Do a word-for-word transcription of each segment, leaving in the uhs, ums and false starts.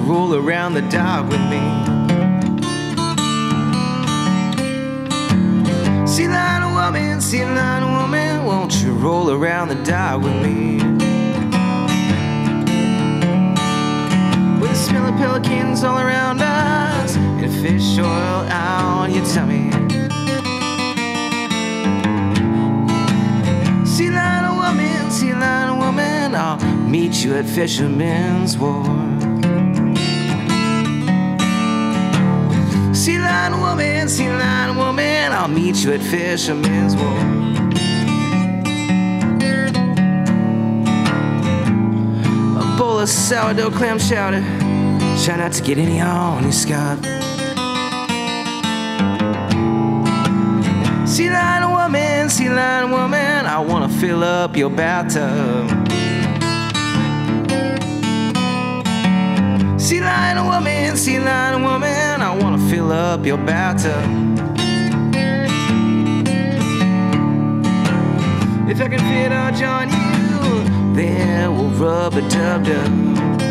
roll around the dock with me? Sea lion woman, sea lion woman, won't you roll around the dock with me? With the smell of pelicans all around us and fish oil out your tummy. Sea lion woman, sea lion woman, I'll meet you at Fisherman's Wharf. Sea lion woman, sea lion woman, I'll meet you at Fisherman's Wharf. A bowl of sourdough clam chowder, try not to get any on your scalp. Sea lion woman, sea lion woman, I wanna fill up your bathtub. Sea lion woman, sea lion woman, I wanna fill up your bathtub. If I can fit Arch on you, then we'll rub-a-dub-dub.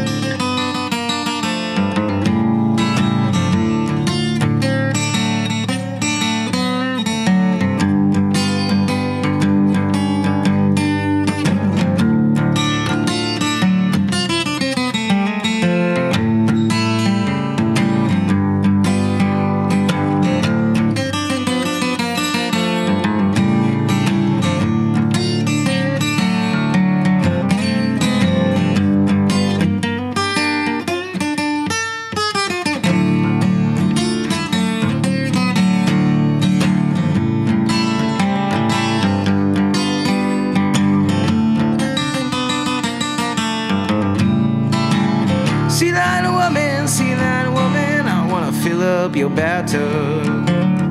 Sea lion woman, sea lion woman, I wanna fill up your bathtub.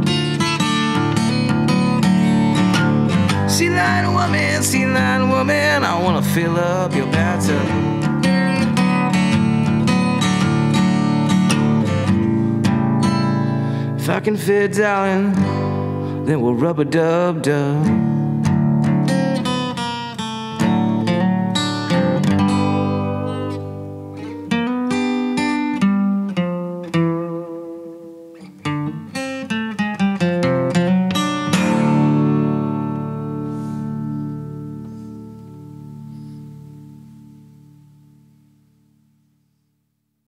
Sea lion woman, sea lion woman, I wanna fill up your bathtub. If I can fit, darling, then we'll rub-a-dub-dub.